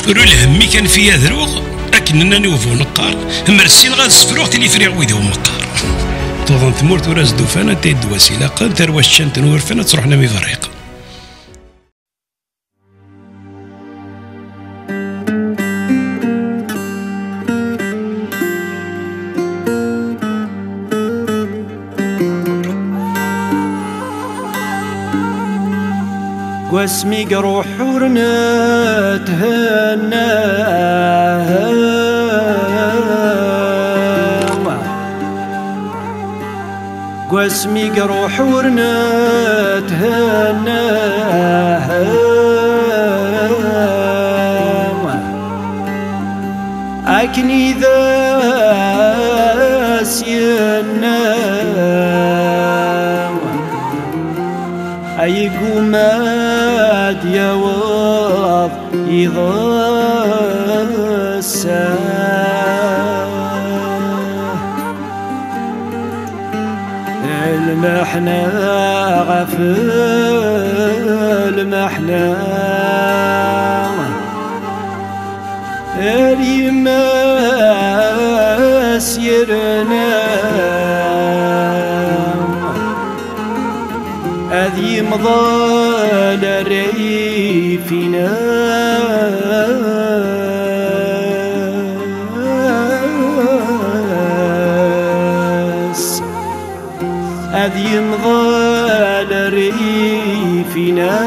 ورو الهمي كان فيها ذروغ أكننا نوفو نقار مرسين غاد سفروغ تلي فريغ ويدو مقار توضن ثمورت وراز دوفانا تيد وسيلة قال ترواش شانت نور فانا تروحنا مي فريق واسمي قروح ورنا تهنى واسمي قروح ورنا تهنى لكن إذا سينا أيقو ماد يوض يضسى المحنى غفل المحنى اليما سيرنا أذي مضال ريفنا أذي مضال ريفنا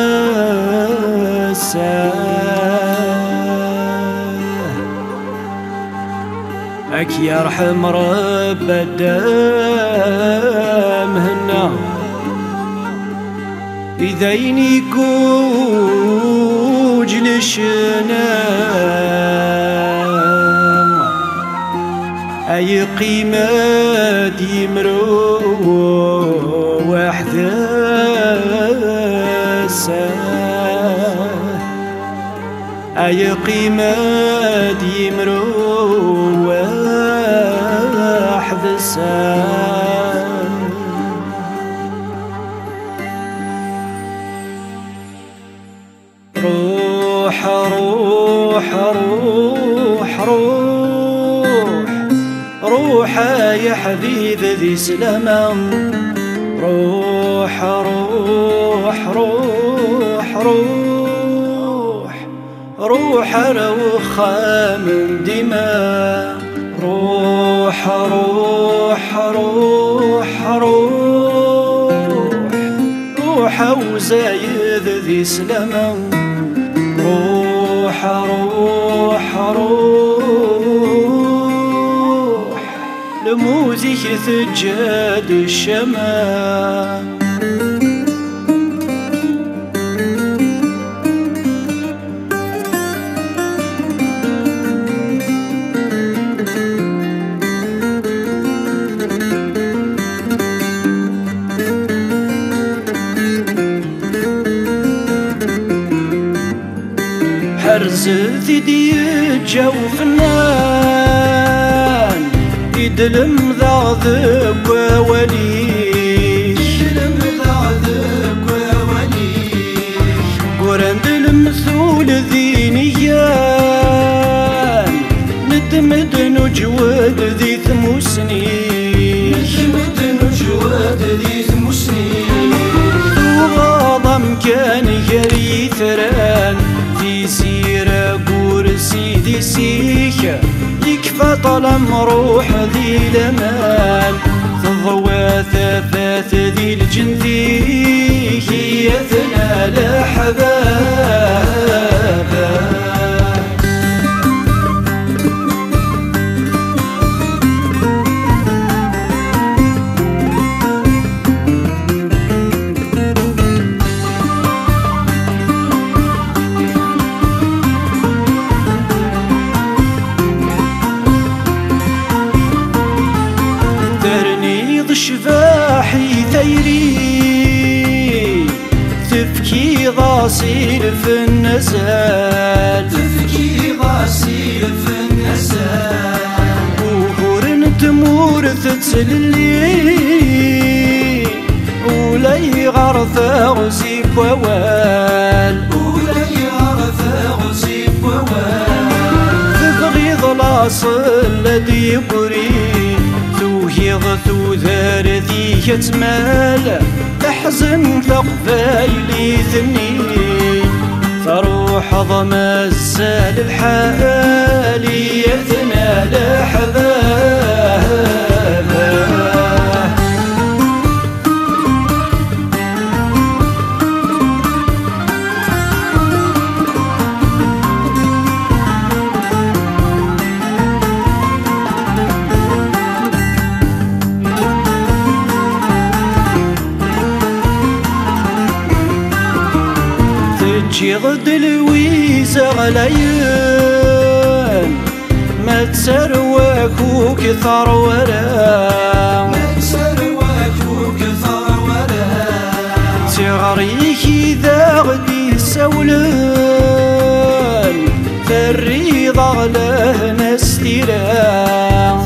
أك يرحم رب الدم هنا إذيني كوج لشنا أي قيمة يمرو وحدة أي قيمة يمرو وحدة روح روح روح روح روح يا حبيب ذي سلامة روح روح روح روح روح روخة من دماء روح روح روح روح روح وزايد ذي سلامة روح روح روح لموزك ثجاد الشمال حرز ذي جوف النان يدلم ذاذب ووليش يدلم ذاذب ووليش قرند المثول ذي نيان ندمد نجود ذي ثموسنين ندمد نجود ذي ثموسنين وغاضم كان يريثران في سيرة قرسي ذي سيكة يكفى طلم روح ذي لمان تضوى ثفاث ذي الجندي هي ثنا لحبابا شفاحي ثيري تفكي غاصيل في النزال تفكي غاصيل في النزال وهورن تمور تتسلي ولي غرث غزيب ووال ولي غرث غزيب ووال كتمال احزن ثقفايلي ثني تروح ضما الزال الحالي يثنى لحبابه تجي ضد الويزة غليان ما تسروك وكثر ورا تغريك إذا غدي سولان فالريضة غلاه نستيران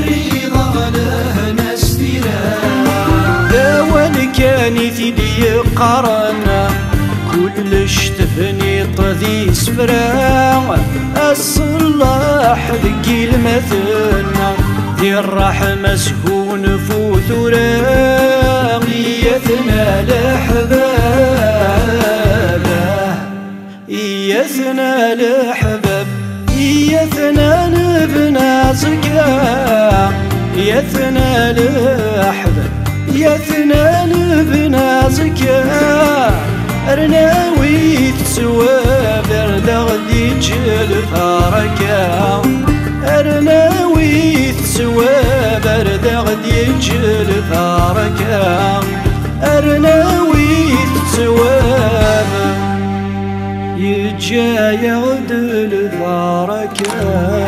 داوال كاني ثدي قرنا كلش تفنيط ذي سفرا الصلاح ذكي المثنى ذي الرحمة سكون فوثرا يثنى لحبابه يثنى لحباب يثنى نبنى زكا يثنى لحباب يثنى نبنى زكا أرناوي تسوى برد غدي جل فاركا أرناوي تسوى برد غدي جل فاركا أرناوي تسوى يجا يغدل فاركا